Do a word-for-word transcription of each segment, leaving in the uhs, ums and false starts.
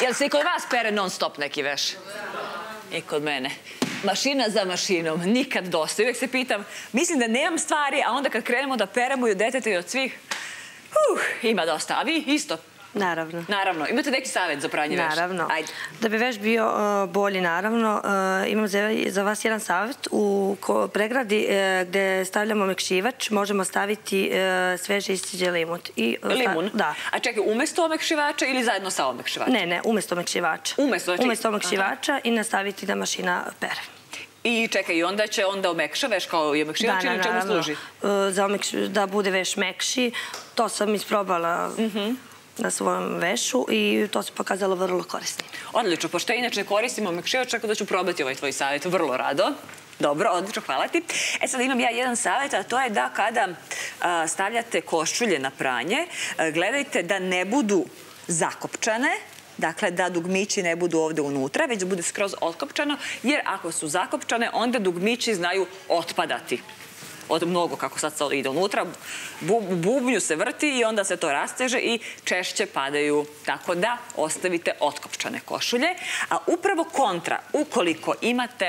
Jel se i kod vas pere non stop neki veš? I kod mene. Mašina za mašinom, nikad dosta. Uvijek se pitam, mislim da nemam stvari, a onda kad krenemo da peremo i od deteta i od svih, uh, ima dosta. A vi isto? Naravno. Naravno. Imate neki savjet za pranje veša? Naravno. Da bi veš bio bolji, naravno, imam za vas jedan savjet. U pregradi gde stavljamo omekšivač možemo staviti sveže isceđen limun. Limun? Da. A čekaj, umesto omekšivača ili zajedno sa omekšivačem? Ne, ne, umesto omekšivača. Umesto? Umesto omekšivača i nastaviti da mašina pere. I čekaj, i onda će onda omekša veš kao i omekšivač ili čemu služi? Da bude veš mekši. To sam isprobala na svom vešu i to se pokazalo vrlo korisnim. Odlično, pošto ja inače ne koristim omekšivač, tako da ću probati ovaj tvoj savjet vrlo rado. Dobro, odlično, hvala ti. E sad imam ja jedan savjet, a to je da kada stavljate košulje na pranje, gledajte da ne budu zakopčane, dakle da dugmići ne budu ovde unutra, već da bude skroz otkopčano, jer ako su zakopčane, onda dugmići znaju otpadati. Od mnogo, kako sad ide unutra, u bubnju se vrti i onda se to rasteže i češće padaju. Tako da ostavite otkopčane košulje. A upravo kontra, ukoliko imate,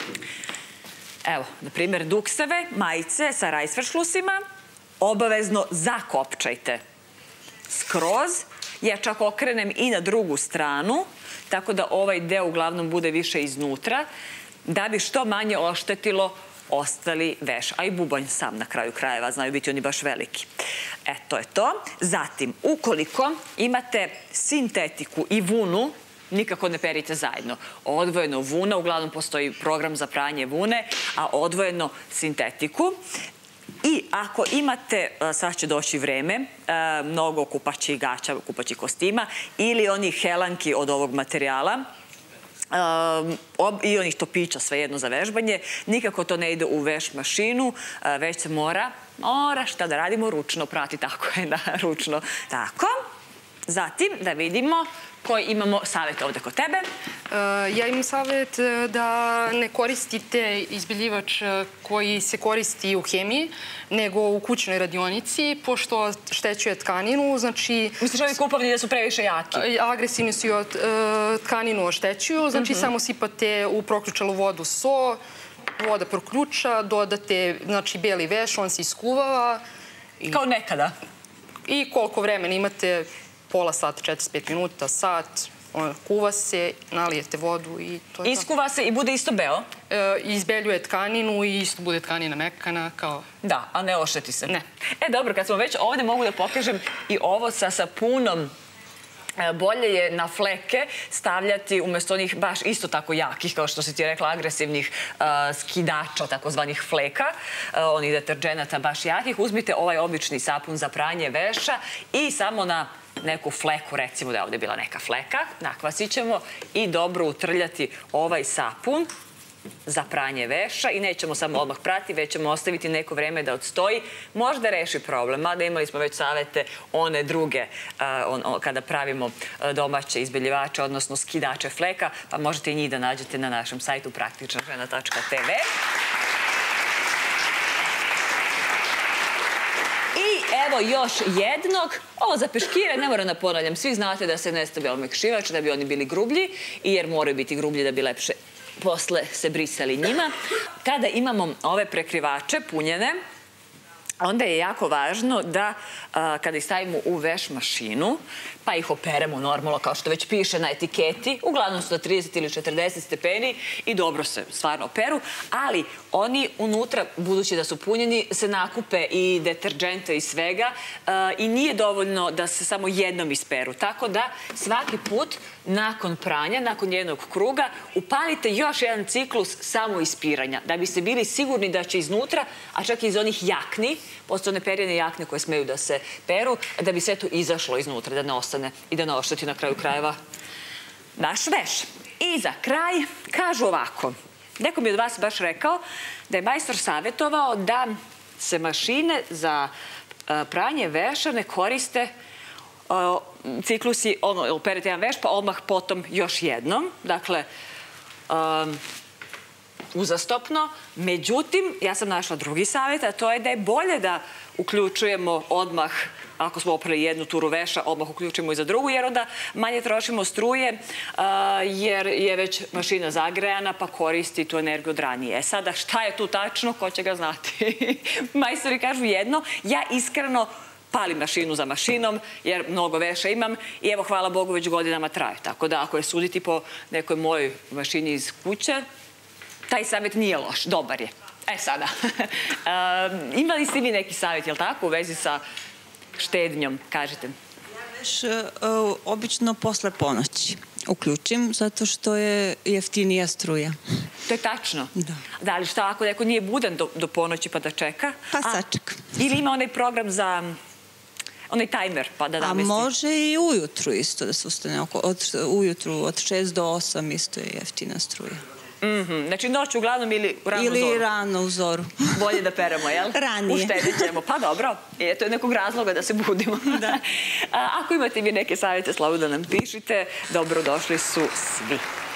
evo, na primjer, dukseve, majice sa rajsvršlusima, obavezno zakopčajte skroz. Ja čak okrenem i na drugu stranu, tako da ovaj deo uglavnom bude više iznutra, da bi što manje oštetilo ostali veš, a i bubanj sam na kraju krajeva, znaju biti oni baš veliki. E, to je to. Zatim, ukoliko imate sintetiku i vunu, nikako ne perite zajedno. Odvojeno vuna, uglavnom postoji program za pranje vune, a odvojeno sintetiku. I ako imate, sad će doći vreme, mnogo kupaćih gaća, kupaćih kostima ili onih helanki od ovog materijala, i onih topića, svejedno za vežbanje, nikako to ne ide u veš mašinu, već se mora, mora šta da radimo, ručno prati, tako je, da, ručno. Tako. Zatim, da vidimo koji imamo savjet ovde kod tebe. Ja imam savjet da ne koristite izbeljivač koji se koristi u hemiji, nego u kućnoj radionici, pošto štećuje tkaninu, znači... Misliš ovi kupovni da su previše jaki? Agresivni su i tkaninu oštećuju, znači samo sipate u proključalu vodu so, voda proključa, dodate, znači, beli veš, on se iskuvava. Kao nekada? I koliko vremena imate, pola sata, četrdeset pet minuta, sat, kuva se, nalijete vodu i to je to. Iskuva se i bude isto beo? Izbeljuje tkaninu i isto bude tkanina mekana, kao... Da, a ne ošteti se? Ne. E, dobro, kad smo već ovde, mogu da pokažem i ovo sa sapunom. Bolje je na fleke stavljati umjesto onih baš isto tako jakih, kao što si ti rekla, agresivnih skidača, takozvanih fleka, onih deterđenata baš jakih. Uzmite ovaj obični sapun za pranje veša i samo na neku fleku, recimo da je ovde bila neka fleka, nakvasit ćemo i dobro utrljati ovaj sapun za pranje veša i nećemo samo odmah prati, već ćemo ostaviti neko vreme da odstoji. Možda reši problem, mada imali smo već savete one druge kada pravimo domaće izbeljivače, odnosno skidače fleka, pa možete i njih da nađete na našem sajtu praktična žena tačka te ve. Evo još jednog. Ovo za peškire, ne moram da ponavljam. Svi znate da se ne stavlja omekšivač, da bi oni bili grublji, jer moraju biti grublji da bi lepše posle se brisali njima. Kada imamo ove prekrivače punjene, onda je jako važno da kada ih stavimo u veš mašinu, pa ih operemo normalno, kao što već piše na etiketi, uglavnom su na trideset ili četrdeset stepeni i dobro se stvarno operu, ali oni unutra, budući da su punjeni, se nakupe i deterđente i svega i nije dovoljno da se samo jednom isperu. Tako da svaki put nakon pranja, nakon jednog kruga, upalite još jedan ciklus samo ispiranja, da biste bili sigurni da će iznutra, a čak i iz onih jakni, postoje one perjene jakne koje smeju da se peru, da bi sve to izašlo iznutra, da ne ostane i da ne ošteti na kraju krajeva naš veš. I za kraj kažu ovako, neko mi od vas baš rekao da je majstor savjetovao da se mašine za pranje veša ne koriste ciklusi, ono, operete jedan veš, pa odmah potom još jednom. Dakle, uzastopno. Međutim, ja sam našla drugi savjet, a to je da je bolje da uključujemo odmah, ako smo oprali jednu turu veša, odmah uključimo i za drugu, jer onda manje trošimo struje, jer je već mašina zagrejana, pa koristi tu energiju od ranije. Sada, šta je tu tačno, ko će ga znati? Majstori kažu jedno, ja iskreno palim mašinu za mašinom, jer mnogo veša imam i evo, hvala Bogu, već godinama traju. Tako da, ako je suditi po nekoj mojoj mašini iz kuće, taj savjet nije loš, dobar je. E, sada, imali ste vi neki savjet, je li tako, u vezi sa štednjom, kažete? Ja već obično posle ponoći uključim, zato što je jeftinija struja. To je tačno? Da. Da, ali šta ako neko nije budan do ponoći pa da čeka? Pa sačeka. Ili ima onaj program za onaj tajmer pa da namesti? A može i ujutru isto da se ustane. Ujutru od šest do osam isto je jeftina struja. Znači noć uglavnom ili rano u zoru? Ili rano u zoru. Bolje da peremo, jel? Ranije. Uštedit ćemo. Pa dobro. To je nekog razloga da se budimo. Ako imate vi neke savjete, slobodno nam pišite. Dobrodošli su svi.